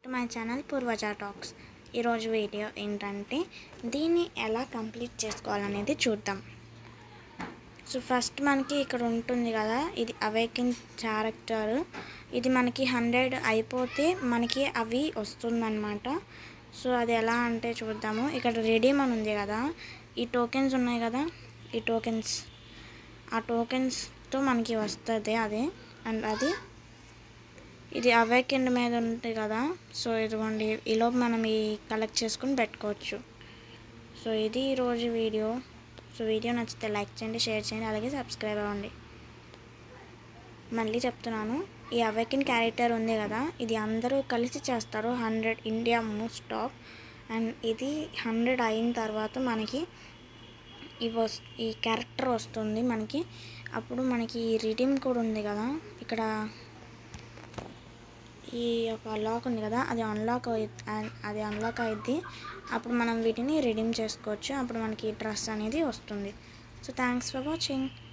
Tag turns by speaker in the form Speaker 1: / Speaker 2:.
Speaker 1: To my channel Purvaja talks. ఈరోజు video ఏంటంటే దీన్ని ఎలా కంప్లీట్ చేసుకోవాలనేది చూద్దాం. సో ఫస్ట్ మనకి ఇక్కడ ఉంటుంది కదా, ఇది అవేకెన్ క్యారెక్టర్. ఇది మనకి 100 అయిపోతే మనకి అవి వస్తుందన్నమాట. సో అది ఎలా అంటే చూద్దాము. ఇక్కడ రెడీమ్ అని ఉంది కదా, ఈ టోకెన్స్ ఉన్నాయి కదా, ఈ టోకెన్స్, ఆ టోకెన్స్తో మనకి వస్తుంది అదే. అండ్ అది ఇది అవేకెండ్ మీద ఉంటుంది కదా. సో ఇదిగోండి, ఈలోపు మనం ఈ కలెక్ట్ చేసుకుని పెట్టుకోవచ్చు. సో ఇది ఈరోజు వీడియో. సో వీడియో నచ్చితే లైక్ చేయండి, షేర్ చేయండి, అలాగే సబ్స్క్రైబ్ అవ్వండి. మళ్ళీ చెప్తున్నాను, ఈ అవేకెన్ క్యారెక్టర్ ఉంది కదా, ఇది అందరూ కలిసి చేస్తారు. 100 ఇండియా మోస్ట్ టాప్. అండ్ ఇది 100 అయిన తర్వాత మనకి ఈ క్యారెక్టర్ వస్తుంది మనకి. అప్పుడు మనకి ఈ రిడీమ్ కూడా ఉంది కదా, ఇక్కడ ఈ యొక్క లాక్ ఉంది కదా, అది అన్లాక్ అయ్యిద్ది. అప్పుడు మనం వీటిని రిడీమ్ చేసుకోవచ్చు. అప్పుడు మనకి డ్రెస్ అనేది వస్తుంది. So thanks for watching.